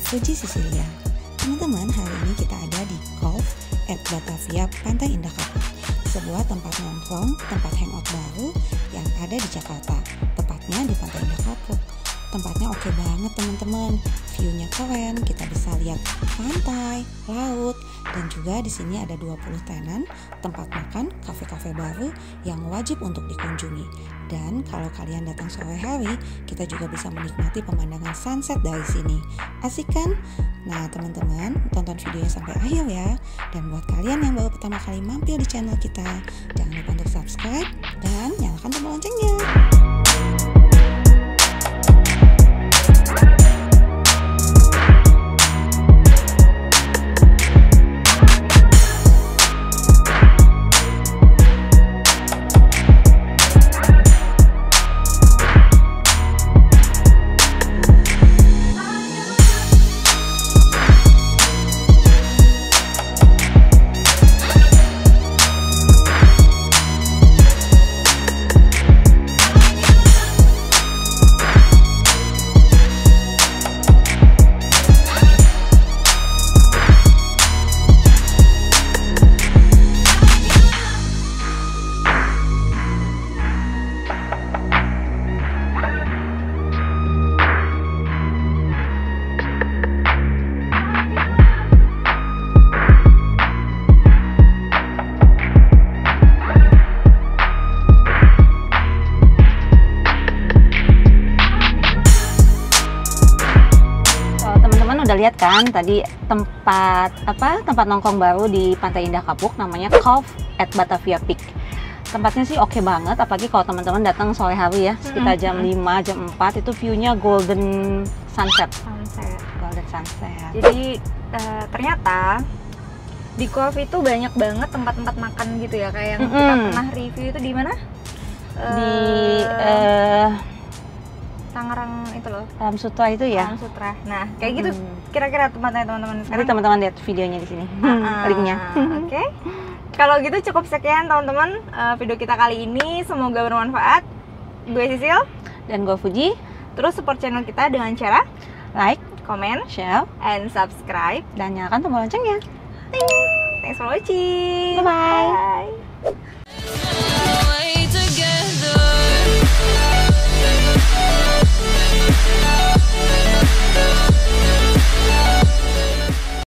Fuji Sicilia. Teman-teman, hari ini kita ada di Cove at Batavia Pantai Indah Kapuk, sebuah tempat nongkrong, tempat hangout baru yang ada di Jakarta, tepatnya di Pantai Indah Kapuk. Tempatnya oke banget teman-teman, view-nya keren, kita bisa lihat pantai, laut, dan juga di sini ada 20 tenan, tempat makan, kafe-kafe baru yang wajib untuk dikunjungi. Dan kalau kalian datang sore hari, kita juga bisa menikmati pemandangan sunset dari sini. Asik kan? Nah teman-teman, tonton videonya sampai akhir ya. Dan buat kalian yang baru pertama kali mampir di channel kita, jangan lupa untuk subscribe dan nyalakan tombol loncengnya. Udah lihat kan tadi tempat nongkrong baru di Pantai Indah Kapuk, namanya Cove at Batavia Peak. Tempatnya sih oke banget, apalagi kalau teman-teman datang sore hari ya, sekitar jam 5, jam 4 itu view-nya golden sunset. Golden sunset. Jadi ternyata di Cove itu banyak banget tempat-tempat makan gitu ya, kayak yang kita pernah review itu di mana? Di Tangerang itu loh, Alam Sutra itu ya. Alam Sutra. Nah, kayak gitu kira-kira tempatnya teman-teman. Nanti teman-teman lihat videonya di sini, linknya. Oke. Kalau gitu cukup sekian teman-teman video kita kali ini. Semoga bermanfaat. Gue Sisil Dan gue Fuji. Terus support channel kita dengan cara Like, comment, share, and subscribe. dan nyalakan tombol loncengnya. Thanks for watching. Bye-bye. Bye.